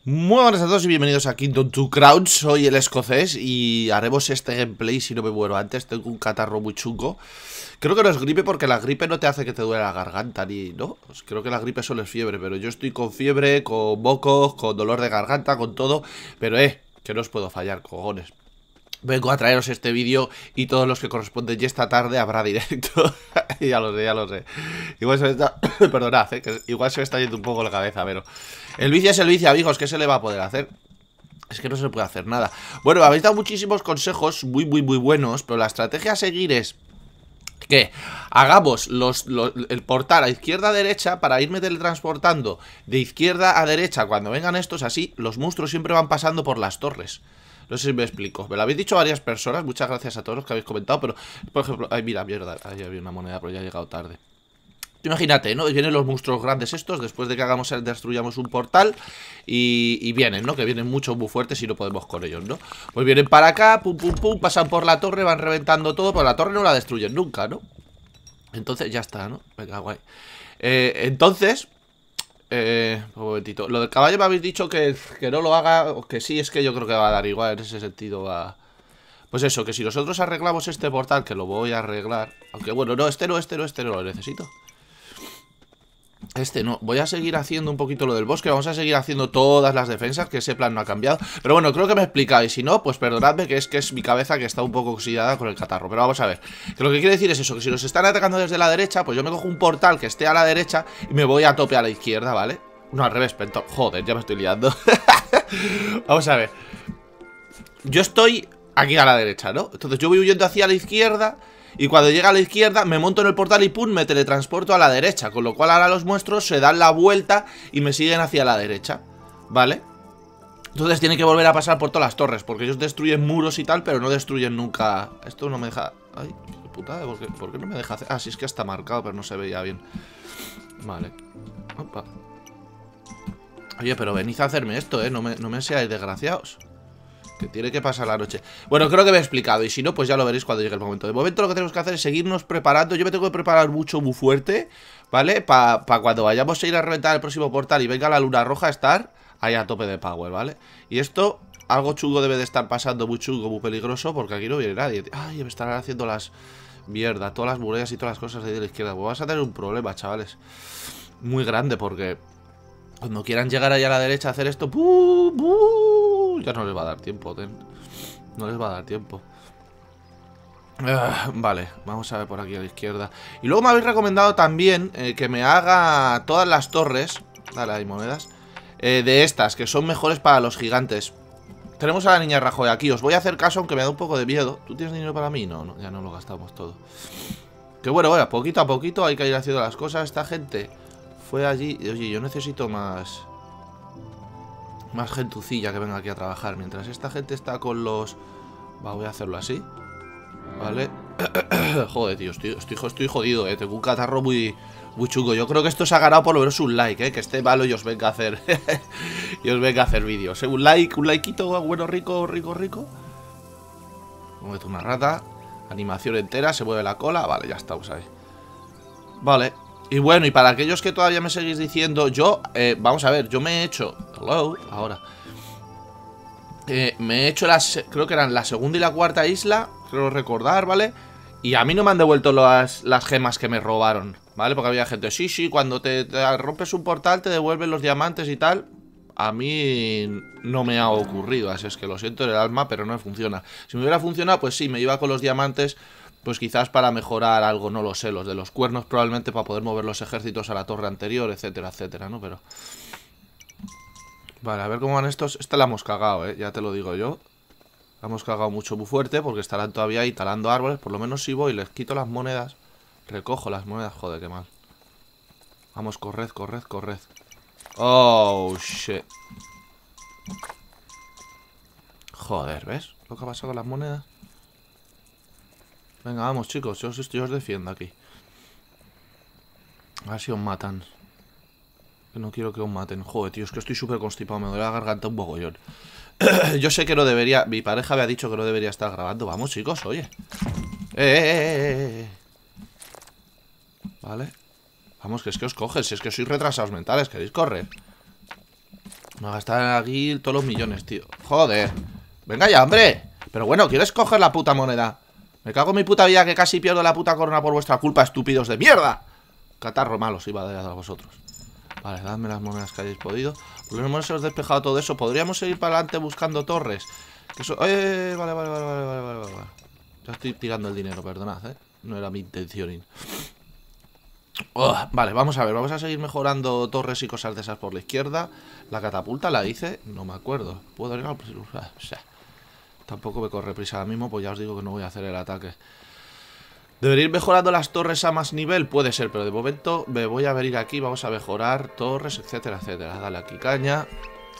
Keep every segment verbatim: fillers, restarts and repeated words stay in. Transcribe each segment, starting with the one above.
Muy buenas a todos y bienvenidos a Kingdom two Crowns. Soy el escocés y haremos este gameplay si no me muero antes. Tengo un catarro muy chungo. Creo que no es gripe porque la gripe no te hace que te duele la garganta ni, ¿no? Pues creo que la gripe solo es fiebre, pero yo estoy con fiebre, con mocos, con dolor de garganta, con todo. Pero eh, que no os puedo fallar, cojones. Vengo a traeros este vídeo y todos los que corresponden, y esta tarde habrá directo. Ya lo sé, ya lo sé. Igual se me está... Perdonad, ¿eh? Que igual se me está yendo un poco la cabeza, pero... El vicio es el vicio, amigos. ¿Qué se le va a poder hacer? Es que no se le puede hacer nada. Bueno, me habéis dado muchísimos consejos muy, muy, muy buenos, pero la estrategia a seguir es... que hagamos los, los, el portal a izquierda a derecha para irme teletransportando de izquierda a derecha. Cuando vengan estos así, los monstruos siempre van pasando por las torres. No sé si me explico. Me lo habéis dicho varias personas. Muchas gracias a todos los que habéis comentado. Pero, por ejemplo, ay, mira, mierda, ahí había una moneda, pero ya ha llegado tarde. Imagínate, ¿no? Vienen los monstruos grandes estos, después de que hagamos destruyamos un portal y, y vienen, ¿no? Que vienen muchos muy fuertes y no podemos con ellos, ¿no? Pues vienen para acá, pum, pum, pum, pasan por la torre, van reventando todo, pero la torre no la destruyen nunca, ¿no? Entonces, ya está, ¿no? Venga, guay. Eh, entonces, eh, un momentito. Lo del caballo me habéis dicho que, que no lo haga, o que sí, es que yo creo que va a dar igual, en ese sentido va... Pues eso, que si nosotros arreglamos este portal, que lo voy a arreglar, aunque bueno, no, este no, este no, este no lo necesito. Este no, voy a seguir haciendo un poquito lo del bosque. Vamos a seguir haciendo todas las defensas, que ese plan no ha cambiado. Pero bueno, creo que me he explicado. Y si no, pues perdonadme, que es que es mi cabeza que está un poco oxidada con el catarro. Pero vamos a ver, que lo que quiere decir es eso, que si nos están atacando desde la derecha, pues yo me cojo un portal que esté a la derecha y me voy a tope a la izquierda, ¿vale? No, al revés, perdón. Joder, ya me estoy liando. Vamos a ver. Yo estoy aquí a la derecha, ¿no? Entonces yo voy huyendo hacia la izquierda. Y cuando llega a la izquierda me monto en el portal y pum, me teletransporto a la derecha. Con lo cual ahora los monstruos se dan la vuelta y me siguen hacia la derecha, ¿vale? Entonces tienen que volver a pasar por todas las torres, porque ellos destruyen muros y tal, pero no destruyen nunca... Esto no me deja... Ay, qué putada, ¿por qué, ¿por qué no me deja hacer...? Ah, sí, es que está marcado, pero no se veía bien. Vale. Opa. Oye, pero venid a hacerme esto, ¿eh? No me, no me seáis desgraciados, que tiene que pasar la noche. Bueno, creo que me he explicado. Y si no, pues ya lo veréis cuando llegue el momento. De momento lo que tenemos que hacer es seguirnos preparando. Yo me tengo que preparar mucho, muy fuerte, ¿vale? Para pa cuando vayamos a ir a reventar el próximo portal y venga la luna roja, estar ahí a tope de power, ¿vale? Y esto, algo chungo debe de estar pasando. Muy chungo, muy peligroso, porque aquí no viene nadie. Ay, me estarán haciendo las... Mierda, todas las murallas y todas las cosas de la izquierda. Pues vas a tener un problema, chavales. Muy grande, porque... cuando quieran llegar allá a la derecha a hacer esto, ¡buh, buh! Ya no les va a dar tiempo, ten. No les va a dar tiempo. uh, Vale, vamos a ver por aquí a la izquierda. Y luego me habéis recomendado también eh, que me haga todas las torres. Dale, hay monedas eh, de estas, que son mejores para los gigantes. Tenemos a la niña Rajoy aquí. Os voy a hacer caso, aunque me da un poco de miedo. ¿Tú tienes dinero para mí? No, no, ya no lo gastamos todo. Que bueno, bueno, poquito a poquito hay que ir haciendo las cosas. Esta gente fue allí. Oye, yo necesito más... más gentucilla que venga aquí a trabajar. Mientras esta gente está con los... Va, voy a hacerlo así. Vale. Joder, tío, estoy, estoy, estoy jodido, eh. Tengo un catarro muy, muy chungo. Yo creo que esto se ha ganado por lo menos un like, eh. Que esté malo y os venga a hacer... y os venga a hacer vídeos, eh. Un like, un likeito bueno, rico, rico, rico. Meto una rata. Animación entera, se mueve la cola. Vale, ya estamos ahí. Vale. Y bueno, y para aquellos que todavía me seguís diciendo, yo, eh, vamos a ver, yo me he hecho... Hello, ahora. Eh, me he hecho las... Creo que eran la segunda y la cuarta isla, creo recordar, ¿vale? Y a mí no me han devuelto las, las gemas que me robaron, ¿vale? Porque había gente, sí, sí, cuando te, te rompes un portal te devuelven los diamantes y tal. A mí no me ha ocurrido, así es que lo siento en el alma, pero no funciona. Si me hubiera funcionado, pues sí, me iba con los diamantes... Pues quizás para mejorar algo, no lo sé. Los de los cuernos probablemente para poder mover los ejércitos a la torre anterior, etcétera, etcétera, ¿no? Pero... Vale, a ver cómo van estos. Esta la hemos cagado, ¿eh? Ya te lo digo yo. La hemos cagado mucho, muy fuerte, porque estarán todavía ahí talando árboles. Por lo menos si voy, les quito las monedas. Recojo las monedas, joder, qué mal. Vamos, corred, corred, corred. Oh, shit. Joder, ¿ves lo que ha pasado con las monedas? Venga, vamos, chicos, yo os, yo os defiendo aquí. A ver si os matan. Que no quiero que os maten. Joder, tío, es que estoy súper constipado. Me duele la garganta un bogollón. Yo sé que no debería... Mi pareja me ha dicho que no debería estar grabando. Vamos, chicos, oye. Eh, eh, eh, eh. Vale. Vamos, que es que os cogen. Si es que sois retrasados mentales, queréis correr. Me voy a gastar aquí todos los millones, tío. Joder. Venga ya, hombre. Pero bueno, ¿quieres coger la puta moneda? Me cago en mi puta vida que casi pierdo la puta corona por vuestra culpa, estúpidos de mierda. Catarro malo os iba a dar a vosotros. Vale, dadme las monedas que hayáis podido. Por lo menos hemos despejado todo eso. Podríamos seguir para adelante buscando torres. Que eso... eh, vale, vale, vale, vale, vale, vale, vale. Ya estoy tirando el dinero, perdonad, eh. No era mi intención. Oh, vale, vamos a ver. Vamos a seguir mejorando torres y cosas de esas por la izquierda. La catapulta la hice, no me acuerdo. Puedo ir al... O sea, tampoco me corre prisa ahora mismo, pues ya os digo que no voy a hacer el ataque. ¿Debería ir mejorando las torres a más nivel? Puede ser, pero de momento me voy a venir aquí. Vamos a mejorar torres, etcétera, etcétera. Dale aquí caña.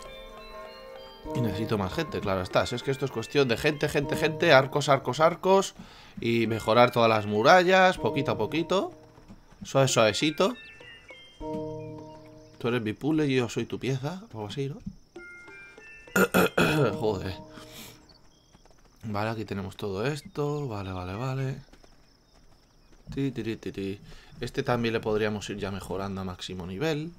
Y necesito más gente, claro está. Es que esto es cuestión de gente, gente, gente. Arcos, arcos, arcos. Y mejorar todas las murallas, poquito a poquito. Suave, suavecito. Tú eres mi puzzle y yo soy tu pieza. Algo así, ¿no? Joder. Vale, aquí tenemos todo esto. Vale, vale, vale. Ti, ti, ti, ti, ti. Este también le podríamos ir ya mejorando a máximo nivel.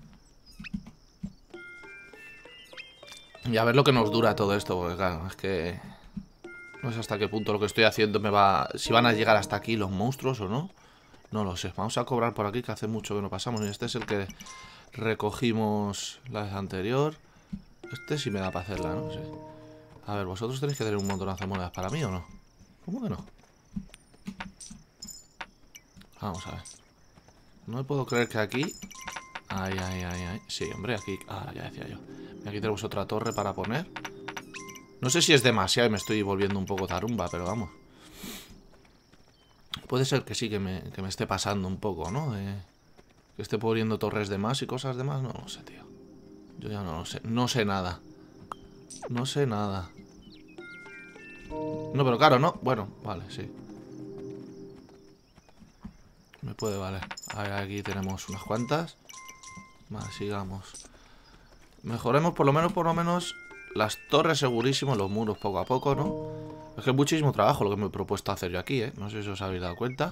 Y a ver lo que nos dura todo esto, porque claro, es que no sé hasta qué punto lo que estoy haciendo me va... Si van a llegar hasta aquí los monstruos o no. No lo sé. Vamos a cobrar por aquí, que hace mucho que no pasamos. Y este es el que recogimos la vez anterior. Este sí me da para hacerla, ¿no? Sí. A ver, vosotros tenéis que tener un montonazo de monedas para mí, ¿o no? ¿Cómo que no? Vamos a ver. No me puedo creer que aquí... Ay, ay, ay, ay. Sí, hombre, aquí... Ah, ya decía yo. Aquí tenemos otra torre para poner. No sé si es demasiado y me estoy volviendo un poco tarumba, pero vamos. Puede ser que sí, que me, que me esté pasando un poco, ¿no? De... Que esté poniendo torres de más y cosas de más. No lo sé, tío. Yo ya no lo sé. No sé nada. No sé nada. No, pero claro, ¿no? Bueno, vale, sí. Me puede valer. Aquí tenemos unas cuantas. Vale, sigamos. Mejoremos por lo menos, por lo menos las torres segurísimo, los muros poco a poco, ¿no? Es que es muchísimo trabajo lo que me he propuesto hacer yo aquí, ¿eh? No sé si os habéis dado cuenta.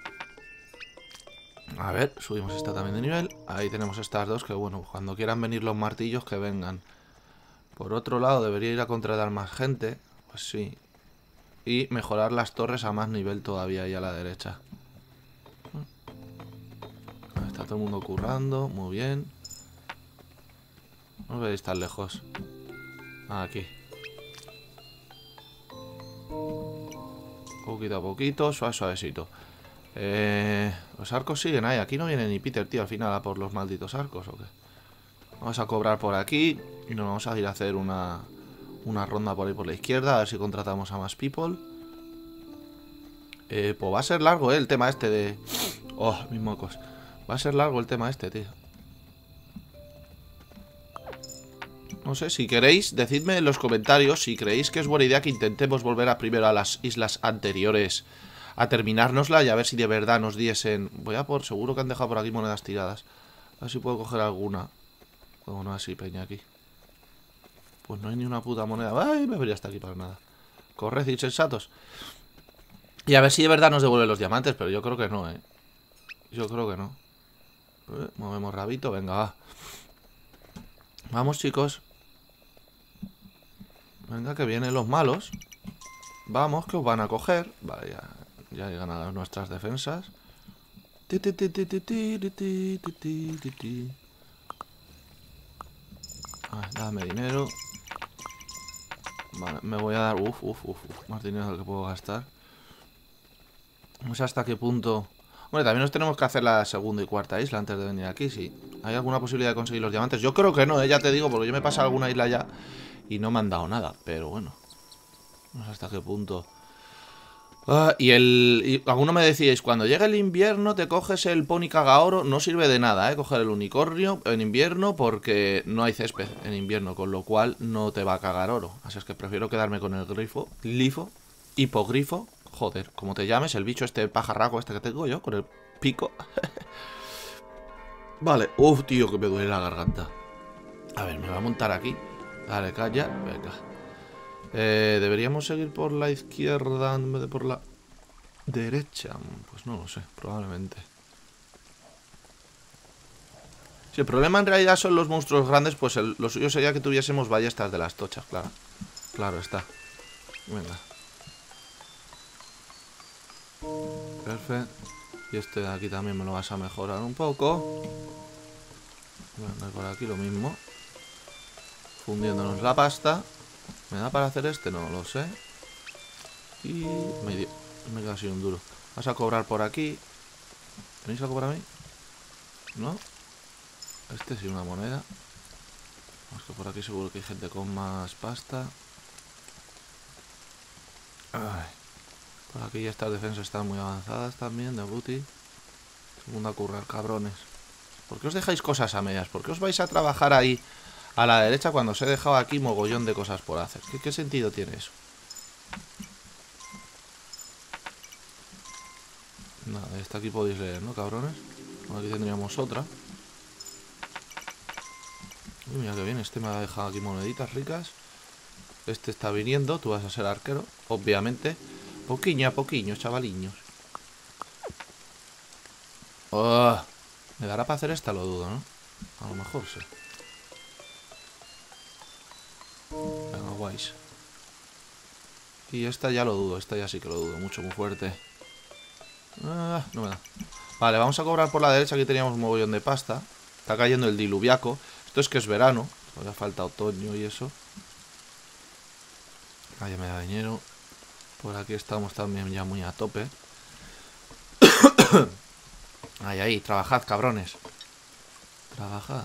A ver, subimos esta también de nivel. Ahí tenemos estas dos que, bueno, cuando quieran venir los martillos, que vengan. Por otro lado, debería ir a contratar más gente. Pues sí. Y mejorar las torres a más nivel todavía ahí a la derecha. Está todo el mundo currando, muy bien. No veis tan lejos. Aquí. Poquito a poquito, suave, suavecito. Eh, los arcos siguen ahí. Aquí no viene ni Peter, tío, al final a por los malditos arcos, ¿o qué? Vamos a cobrar por aquí. Y nos vamos a ir a hacer una, una ronda por ahí por la izquierda. A ver si contratamos a más people. Eh, pues va a ser largo, ¿eh? El tema este de... Oh, mis mocos. Va a ser largo el tema este, tío. No sé, si queréis, decidme en los comentarios si creéis que es buena idea que intentemos volver a primero a las islas anteriores a terminárnosla y a ver si de verdad nos diesen... Voy a por... Seguro que han dejado por aquí monedas tiradas. A ver si puedo coger alguna. Bueno, así, peña, aquí. Pues no hay ni una puta moneda. Ay, me vería hasta aquí para nada. Corred, insensatos. Y a ver si de verdad nos devuelven los diamantes, pero yo creo que no, ¿eh? Yo creo que no. Eh, movemos rabito, venga, va. Vamos, chicos. Venga, que vienen los malos. Vamos, que os van a coger. Vale, ya, ya llegan a nuestras defensas. Ti, ti, ti, ti, ti, ti, ti, ti, ti, ti. Ay, dame dinero. Vale, me voy a dar... Uf, uf, uf, uf. Más dinero del que puedo gastar. No sé hasta qué punto... Hombre, también nos tenemos que hacer la segunda y cuarta isla antes de venir aquí, sí. ¿Hay alguna posibilidad de conseguir los diamantes? Yo creo que no, ¿eh? Ya te digo, porque yo me he pasado alguna isla ya y no me han dado nada, pero bueno. No sé hasta qué punto. Ah, y el... Y alguno me decíais, cuando llegue el invierno te coges el pony cagaoro. No sirve de nada, ¿eh? Coger el unicornio en invierno porque no hay césped en invierno, con lo cual no te va a cagar oro. Así es que prefiero quedarme con el grifo, glifo, hipogrifo. Joder, como te llames, el bicho este pajarraco este que tengo yo, con el pico. Vale, uff, tío, que me duele la garganta. A ver, me va a montar aquí. Dale, calla, venga. Eh, ¿Deberíamos seguir por la izquierda en vez de por la derecha? Pues no lo sé, probablemente. Si el problema en realidad son los monstruos grandes, pues el, lo suyo sería que tuviésemos ballestas de las tochas, claro. Claro está. Venga. Perfecto. Y este de aquí también me lo vas a mejorar un poco. Venga, por aquí lo mismo. Fundiéndonos la pasta. ¿Me da para hacer este? No lo sé. Y me dio. Me queda así un duro. Vas a cobrar por aquí. ¿Tenéis algo para mí? ¿No? Este sí, una moneda. Vamos, que por aquí seguro que hay gente con más pasta. Ay. Por aquí ya estas defensas están muy avanzadas también, de booty. Segundo a currar, cabrones. ¿Por qué os dejáis cosas a medias? ¿Por qué os vais a trabajar ahí a la derecha cuando os he dejado aquí mogollón de cosas por hacer? ¿Qué, qué sentido tiene eso? Nada, esta aquí podéis leer, ¿no, cabrones? Bueno, aquí tendríamos otra. Uy, mira que bien, este me ha dejado aquí moneditas ricas. Este está viniendo, tú vas a ser arquero, obviamente. Poquiño a poquiño, chavaliños. Oh, ¿me dará para hacer esta? Lo dudo, ¿no? A lo mejor sí. Venga, guays. Y esta ya lo dudo, esta ya sí que lo dudo. Mucho, muy fuerte. Ah, no me da. Vale, vamos a cobrar por la derecha. Aquí teníamos un mogollón de pasta. Está cayendo el diluviaco. Esto es que es verano. Todavía falta otoño y eso. Ah, ya me da dinero. Por aquí estamos también ya muy a tope. Ahí, ahí, trabajad, cabrones. Trabajad.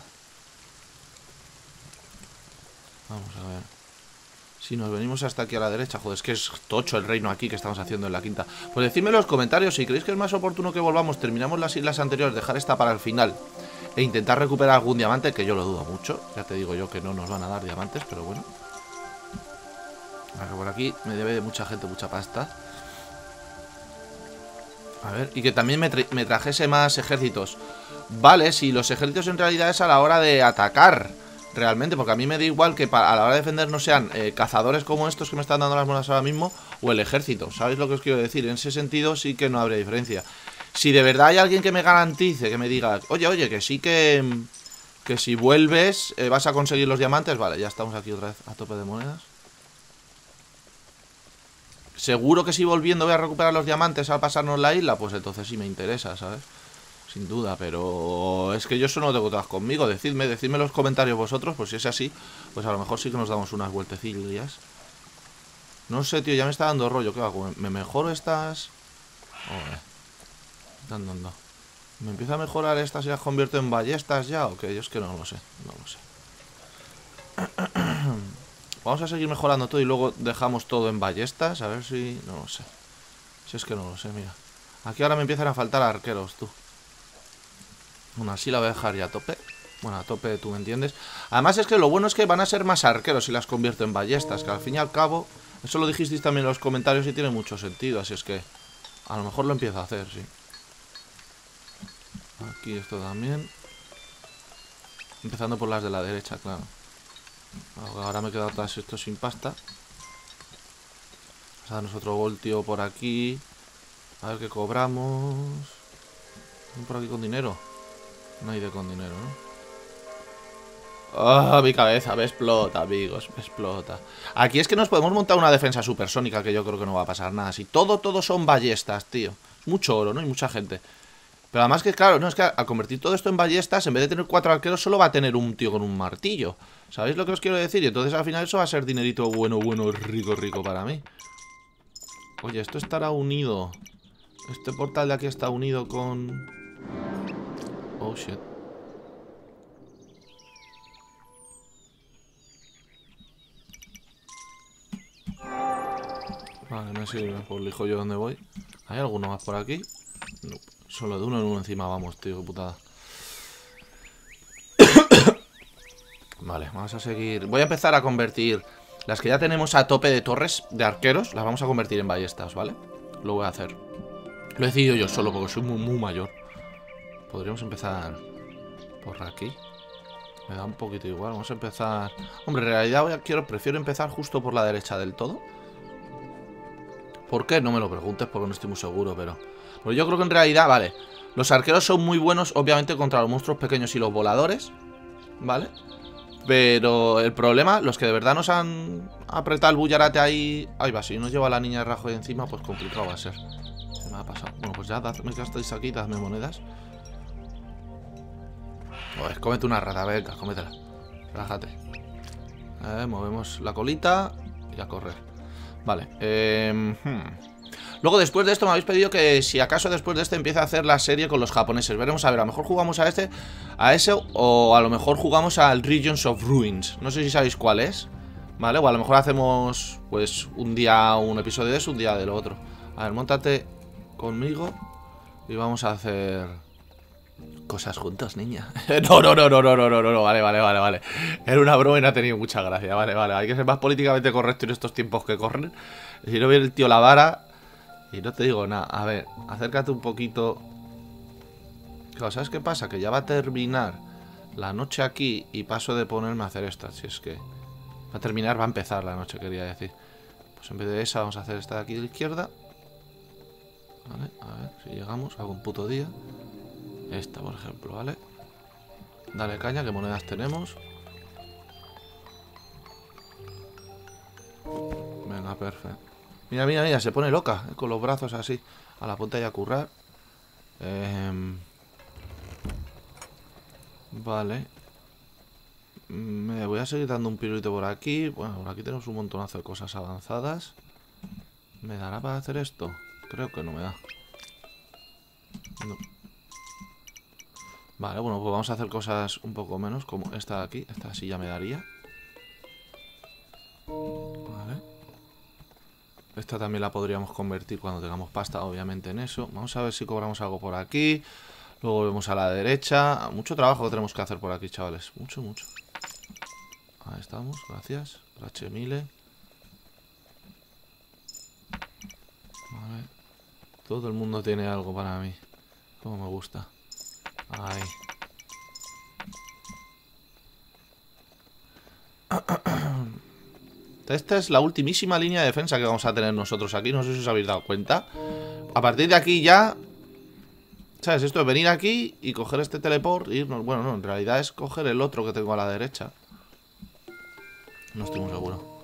Vamos a ver. Si nos venimos hasta aquí a la derecha. Joder, es que es tocho el reino aquí que estamos haciendo en la quinta. Pues decidme en los comentarios si creéis que es más oportuno que volvamos, terminamos las islas anteriores, dejar esta para el final e intentar recuperar algún diamante, que yo lo dudo mucho. Ya te digo yo que no nos van a dar diamantes, pero bueno. Por aquí me debe de mucha gente mucha pasta. A ver, y que también me, tra me trajese más ejércitos. Vale, si los ejércitos en realidad es a la hora de atacar realmente, porque a mí me da igual que a la hora de defender no sean eh, cazadores como estos que me están dando las monedas ahora mismo, o el ejército. ¿Sabéis lo que os quiero decir? En ese sentido sí que no habría diferencia. Si de verdad hay alguien que me garantice, que me diga, oye, oye, que sí que que si vuelves eh, vas a conseguir los diamantes. Vale, ya estamos aquí otra vez a tope de monedas. Seguro que si volviendo voy a recuperar los diamantes al pasarnos la isla, pues entonces sí me interesa, ¿sabes? Sin duda, pero es que yo eso no lo tengo todas conmigo. Decidme, decidme en los comentarios vosotros, pues si es así, pues a lo mejor sí que nos damos unas vueltecillas. No sé, tío, ya me está dando rollo. ¿Qué hago? ¿Me mejoro estas? Joder. Están dando. ¿Me empieza a mejorar estas y las convierto en ballestas ya o qué? Yo es que no lo sé, no lo sé. Vamos a seguir mejorando todo y luego dejamos todo en ballestas. A ver si... no lo sé. Si es que no lo sé, mira. Aquí ahora me empiezan a faltar arqueros, tú. Bueno, así la voy a dejar ya a tope. Bueno, a tope, tú me entiendes. Además es que lo bueno es que van a ser más arqueros si las convierto en ballestas. Que al fin y al cabo... Eso lo dijisteis también en los comentarios y tiene mucho sentido. Así es que... a lo mejor lo empiezo a hacer, sí. Aquí esto también. Empezando por las de la derecha, claro. Ahora me he quedado atrás esto sin pasta. Vamos a darnos otro voltio por aquí. A ver qué cobramos. Por aquí con dinero. No hay de con dinero, ¿no? ¡Ah! Oh, mi cabeza me explota, amigos. Me explota. Aquí es que nos podemos montar una defensa supersónica, que yo creo que no va a pasar nada. Si todo, todo son ballestas, tío. Mucho oro, ¿no? Y mucha gente. Pero además que, claro, no, es que al convertir todo esto en ballestas, en vez de tener cuatro arqueros, solo va a tener un tío con un martillo. ¿Sabéis lo que os quiero decir? Y entonces al final eso va a ser dinerito bueno, bueno, rico, rico para mí. Oye, esto estará unido. Este portal de aquí está unido con... oh, shit. Vale, me sirve, pues elijo yo dónde voy. ¿Hay alguno más por aquí? No. Solo de uno en uno encima, vamos, tío, qué putada. Vale, vamos a seguir. Voy a empezar a convertir las que ya tenemos a tope de torres de arqueros. Las vamos a convertir en ballestas, ¿vale? Lo voy a hacer. Lo he decidido yo solo porque soy muy, muy mayor. Podríamos empezar por aquí. Me da un poquito igual, vamos a empezar... Hombre, en realidad voy a, quiero, prefiero empezar justo por la derecha del todo. ¿Por qué? No me lo preguntes porque no estoy muy seguro, pero... Pues yo creo que en realidad, vale, Los arqueros son muy buenos, obviamente, contra los monstruos pequeños y los voladores, ¿vale? Pero el problema, los que de verdad nos han apretado el bullarate ahí... Ahí va, si nos lleva a la niña de Rajoy encima, pues complicado va a ser. Se me ha pasado. Bueno, pues ya, dadme que estáis aquí, dadme monedas. Pues cómete una rata, venga, cómetela. Relájate. Eh, movemos la colita y a correr. Vale. Eh, hmm. Luego, después de esto, me habéis pedido que si acaso después de este empiece a hacer la serie con los japoneses. Veremos, a ver, a lo mejor jugamos a este, a ese, o a lo mejor jugamos al Regions of Ruins. No sé si sabéis cuál es, ¿vale? O a lo mejor hacemos, pues, un día un episodio de eso, un día del otro. A ver, móntate conmigo y vamos a hacer cosas juntos, niña. No, no, no, no, no, no, no, no, vale, vale, vale, vale. Era una broma y no ha tenido mucha gracia, vale, vale. Hay que ser más políticamente correcto en estos tiempos que corren. Si no viene el tío la vara... Y no te digo nada. A ver, acércate un poquito. Claro, ¿sabes qué pasa? Que ya va a terminar la noche aquí y paso de ponerme a hacer esta. Si es que va a terminar, va a empezar la noche, quería decir. Pues en vez de esa vamos a hacer esta de aquí de la izquierda. Vale, a ver si llegamos a algún puto día. Esta, por ejemplo, ¿vale? Dale caña, ¿qué monedas tenemos? Venga, perfecto. Mira, mira, mira, se pone loca, eh, con los brazos así, a la punta y a currar. Eh, vale. Me voy a seguir dando un pirulito por aquí. Bueno, por aquí tenemos un montonazo de cosas avanzadas. ¿Me dará para hacer esto? Creo que no me da. No. Vale, bueno, pues vamos a hacer cosas un poco menos, como esta de aquí. Esta sí ya me daría. Vale. Esta también la podríamos convertir cuando tengamos pasta, obviamente, en eso. Vamos a ver si cobramos algo por aquí. Luego vemos a la derecha. Mucho trabajo que tenemos que hacer por aquí, chavales. Mucho, mucho. Ahí estamos, gracias. Gracias mille. Vale. Todo el mundo tiene algo para mí. Como me gusta. Ahí. Esta es la ultimísima línea de defensa que vamos a tener nosotros aquí. No sé si os habéis dado cuenta. A partir de aquí ya... ¿Sabes? Esto es venir aquí y coger este teleport e irnos. Bueno, no, en realidad es coger el otro que tengo a la derecha. No estoy muy seguro.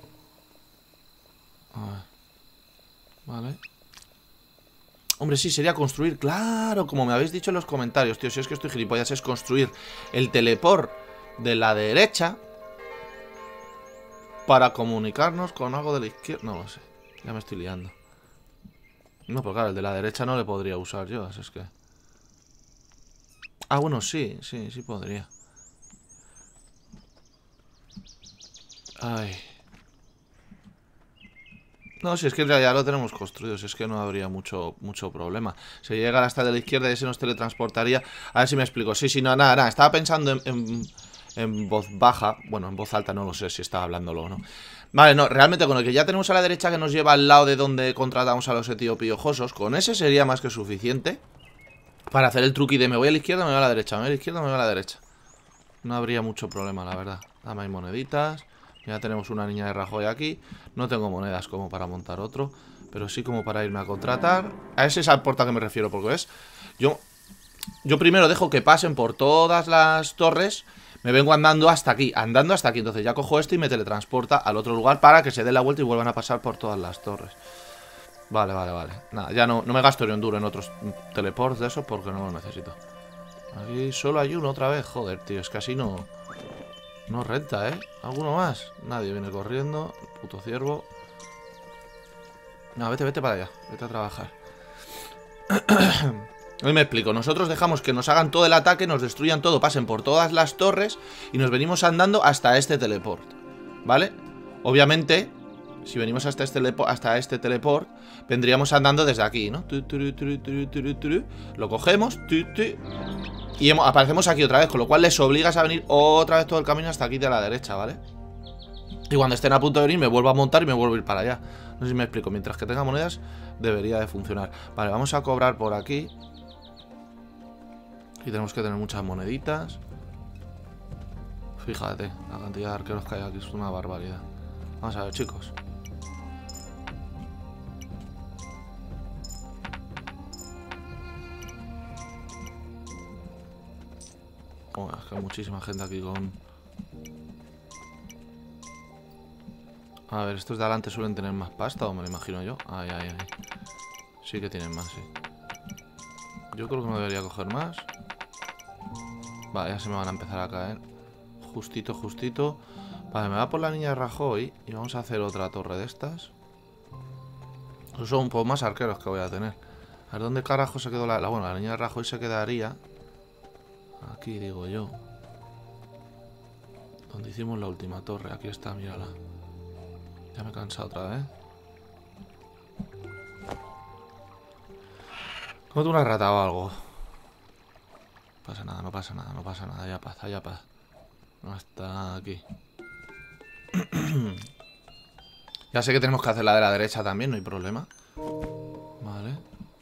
A ver. Vale. Hombre, sí, sería construir. Claro, como me habéis dicho en los comentarios, tío. Si es que estoy gilipollas, es construir el teleport de la derecha para comunicarnos con algo de la izquierda. No lo sé, ya me estoy liando. No, pero claro, el de la derecha no le podría usar yo, así es que... Ah, bueno, sí, sí, sí podría. Ay. No, si es que en realidad lo tenemos construido, si es que no habría mucho, mucho problema. Si llega hasta el de la izquierda y ese nos teletransportaría. A ver si me explico. Sí, sí, no, nada, nada. Estaba pensando en... en... en voz baja, bueno, en voz alta no lo sé si estaba hablándolo o no. Vale, no, realmente con el que ya tenemos a la derecha que nos lleva al lado de donde contratamos a los etíopiojosos, con ese sería más que suficiente para hacer el truqui de me voy a la izquierda, me voy a la derecha, me voy a la izquierda, me voy a la derecha. No habría mucho problema, la verdad. Dame ahí moneditas. Ya tenemos una niña de Rajoy aquí. No tengo monedas como para montar otro, pero sí como para irme a contratar. A ese es al porta que me refiero, porque ves, yo, yo primero dejo que pasen por todas las torres. Me vengo andando hasta aquí, andando hasta aquí. Entonces ya cojo esto y me teletransporta al otro lugar para que se dé la vuelta y vuelvan a pasar por todas las torres. Vale, vale, vale. Nada, ya no, no me gasto ni un duro en otros teleports de esos porque no lo necesito. Aquí solo hay uno otra vez. Joder, tío, es que así no... No renta, ¿eh? ¿Alguno más? Nadie viene corriendo. Puto ciervo. No, vete, vete para allá. Vete a trabajar. Hoy me explico, nosotros dejamos que nos hagan todo el ataque, nos destruyan todo, pasen por todas las torres y nos venimos andando hasta este teleport, ¿vale? Obviamente, si venimos hasta este, hasta este teleport, vendríamos andando desde aquí, ¿no? Lo cogemos y aparecemos aquí otra vez, con lo cual les obligas a venir otra vez todo el camino hasta aquí de la derecha, ¿vale? Y cuando estén a punto de venir me vuelvo a montar y me vuelvo a ir para allá. No sé si me explico, mientras que tenga monedas debería de funcionar. Vale, vamos a cobrar por aquí. Y tenemos que tener muchas moneditas. Fíjate, la cantidad de arqueros que hay aquí es una barbaridad. Vamos a ver, chicos. Oh, es que hay muchísima gente aquí con... A ver, estos de adelante suelen tener más pasta, o me lo imagino yo. Ay, ay, ay. Sí que tienen más, sí. Yo creo que no debería coger más. Vale, ya se me van a empezar a caer. Justito, justito. Vale, me va por la niña de Rajoy. Y vamos a hacer otra torre de estas. Esos son un poco más arqueros que voy a tener. A ver, ¿dónde carajo se quedó la... la bueno, la niña de Rajoy se quedaría... Aquí, digo yo. Donde hicimos la última torre. Aquí está, mírala. Ya me he cansado otra vez. Como una rata o algo. No pasa nada, no pasa nada, no pasa nada. Ya paz, ya paz. Hasta aquí. Ya sé que tenemos que hacer la de la derecha también, no hay problema. Vale.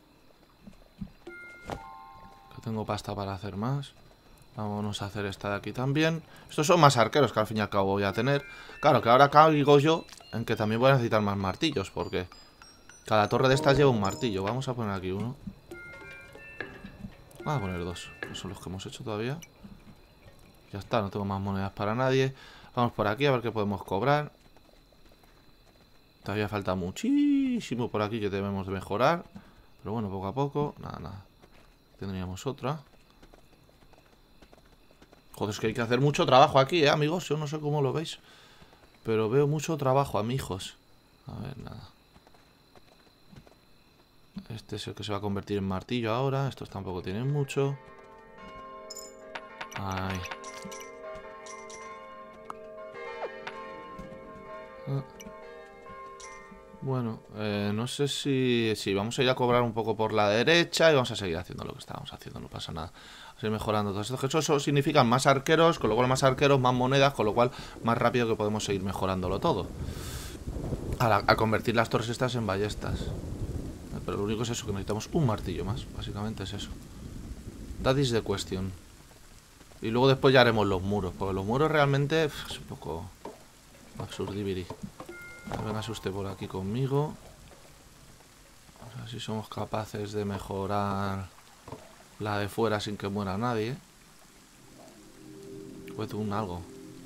Que tengo pasta para hacer más. Vámonos a hacer esta de aquí también. Estos son más arqueros que al fin y al cabo voy a tener. Claro que ahora caigo yo en que también voy a necesitar más martillos, porque cada torre de estas lleva un martillo. Vamos a poner aquí uno. Vamos a poner dos, que son los que hemos hecho todavía. Ya está, no tengo más monedas para nadie. Vamos por aquí a ver qué podemos cobrar. Todavía falta muchísimo por aquí que debemos de mejorar. Pero bueno, poco a poco. Nada, nada. Tendríamos otra. Joder, es que hay que hacer mucho trabajo aquí, ¿eh, amigos? Yo no sé cómo lo veis, pero veo mucho trabajo, amigos. A ver, nada. Este es el que se va a convertir en martillo ahora. Estos tampoco tienen mucho. Ay. Ah. Bueno, eh, no sé si... Sí, vamos a ir a cobrar un poco por la derecha y vamos a seguir haciendo lo que estábamos haciendo, no pasa nada. Vamos a ir mejorando todo esto. Eso, eso significa más arqueros, con lo cual más arqueros, más monedas, con lo cual más rápido que podemos seguir mejorándolo todo. A, la, a convertir las torres estas en ballestas. Pero lo único es eso, que necesitamos un martillo más, básicamente es eso. That is the question. Y luego después ya haremos los muros, porque los muros realmente pff, es un poco absurdibiri. Venga usted por aquí conmigo. A ver si somos capaces de mejorar la de fuera sin que muera nadie. Pues un algo.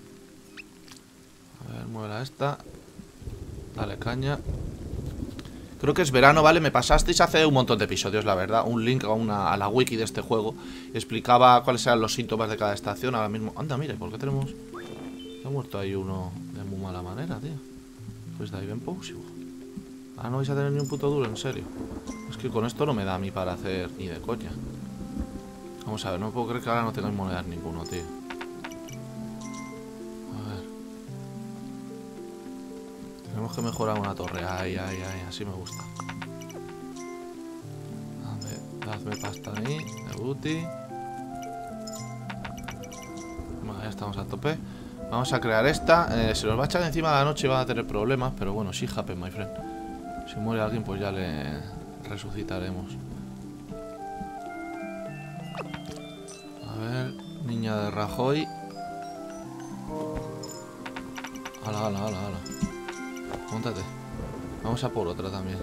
A ver, mueve esta. Dale caña. Creo que es verano, ¿vale? Me pasasteis hace un montón de episodios, la verdad. Un link a, una, a la wiki de este juego. Explicaba cuáles eran los síntomas de cada estación. Ahora mismo... Anda, mire, ¿por qué tenemos...? Se ha muerto ahí uno de muy mala manera, tío. Pues de ahí ven posible. Ah, no vais a tener ni un puto duro, en serio. Es que con esto no me da a mí para hacer ni de coña. Vamos a ver, no puedo creer que ahora no tengáis monedas ninguno, tío. A ver. Tenemos que mejorar una torre. Ay, ay, ay, así me gusta. Dame, dadme pasta a mí, de booty. Bueno, ya estamos a tope. Vamos a crear esta. Eh, se nos va a echar encima de la noche y van a tener problemas. Pero bueno, sí happen, my friend. Si muere alguien, pues ya le resucitaremos. A ver, niña de Rajoy. Ala, ala, ala, ala. Móntate. Vamos a por otra también.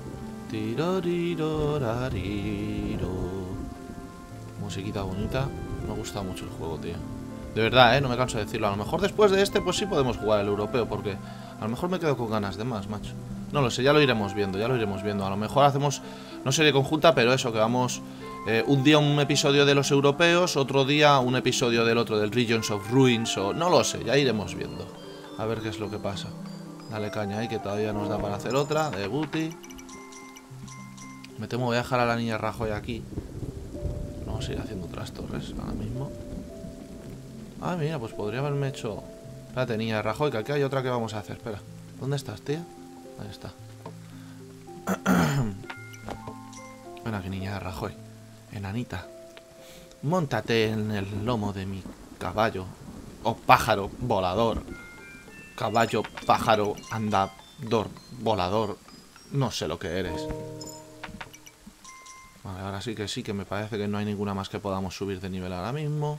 Tirorirorariro. Musiquita bonita. Me gusta mucho el juego, tío. De verdad, eh, no me canso de decirlo. A lo mejor después de este, pues sí podemos jugar el europeo, porque a lo mejor me quedo con ganas de más, macho. No lo sé, ya lo iremos viendo, ya lo iremos viendo. A lo mejor hacemos, no serie conjunta, pero eso, que vamos eh, un día un episodio de los europeos, otro día un episodio del otro, del Regions of Ruins, o no lo sé, ya iremos viendo. A ver qué es lo que pasa. Dale caña ahí, que todavía nos da para hacer otra, de booty. Me temo, voy a dejar a la niña Rajoy aquí. Vamos a ir haciendo otras torres ahora mismo. Ah, mira, pues podría haberme hecho... Espérate, niña de Rajoy, que aquí hay otra que vamos a hacer. Espera, ¿dónde estás, tía? Ahí está. Ven aquí, niña de Rajoy. Enanita. Móntate en el lomo de mi caballo. O pájaro volador. Caballo, pájaro, andador, volador. No sé lo que eres. Vale, ahora sí que sí, que me parece que no hay ninguna más que podamos subir de nivel ahora mismo.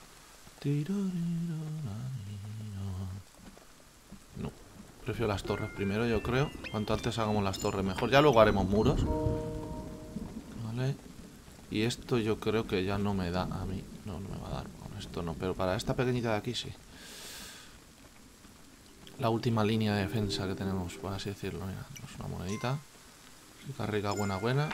No, prefiero las torres primero, yo creo. Cuanto antes hagamos las torres mejor. Ya luego haremos muros. Vale. Y esto yo creo que ya no me da a mí. No, no me va a dar con esto no, pero para esta pequeñita de aquí sí. La última línea de defensa que tenemos, por así decirlo. Mira, es una monedita. Rica, rica, buena, buena.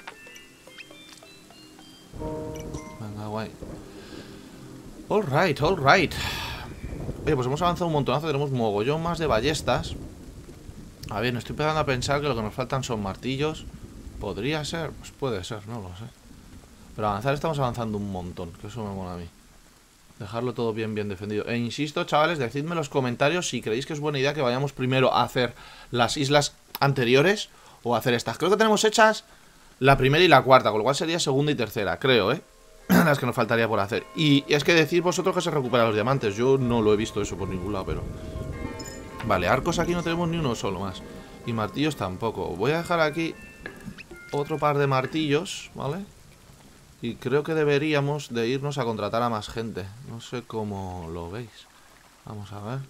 Venga, guay. Alright, alright. Oye, pues hemos avanzado un montonazo. Tenemos mogollón más de ballestas. A ver, me estoy empezando a pensar que lo que nos faltan son martillos. ¿Podría ser? Pues puede ser, no lo sé. Pero avanzar estamos avanzando un montón, que eso me mola a mí. Dejarlo todo bien, bien defendido. E insisto, chavales, decidme en los comentarios si creéis que es buena idea que vayamos primero a hacer las islas anteriores o a hacer estas. Creo que tenemos hechas la primera y la cuarta, con lo cual sería segunda y tercera, creo, ¿eh? Las que nos faltaría por hacer. Y es que decir vosotros que se recuperan los diamantes. Yo no lo he visto eso por ningún lado, pero... Vale, arcos aquí no tenemos ni uno solo más. Y martillos tampoco. Voy a dejar aquí otro par de martillos, ¿vale? Y creo que deberíamos de irnos a contratar a más gente. No sé cómo lo veis. Vamos a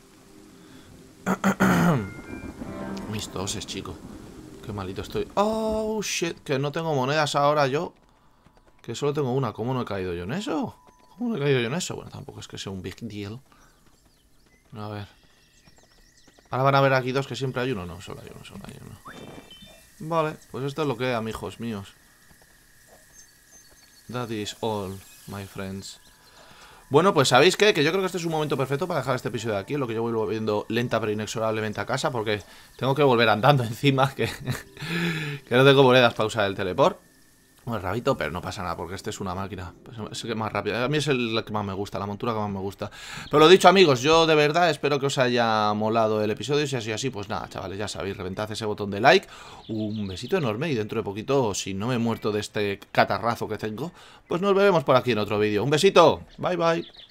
ver. Mis toses, chico. Qué malito estoy. Oh, shit. Que no tengo monedas ahora yo. Que solo tengo una. ¿Cómo no he caído yo en eso? ¿Cómo no he caído yo en eso? Bueno, tampoco es que sea un big deal. A ver. Ahora van a ver aquí dos que siempre hay uno. No, solo hay uno, solo hay uno. Vale, pues esto es lo que es, amigos míos. That is all, my friends. Bueno, pues ¿sabéis qué? Que yo creo que este es un momento perfecto para dejar este episodio de aquí. En lo que yo voy volviendo lenta pero inexorablemente a casa, porque tengo que volver andando encima, que, que no tengo monedas para usar el teleport. Bueno, rabito, pero no pasa nada, porque este es una máquina. Pues es el que más rápido. A mí es el que más me gusta, la montura que más me gusta. Pero lo dicho, amigos, yo de verdad espero que os haya molado el episodio. Y si así así, pues nada, chavales, ya sabéis, reventad ese botón de like. Un besito enorme y dentro de poquito, si no me he muerto de este catarrazo que tengo, pues nos veremos por aquí en otro vídeo. Un besito, bye bye.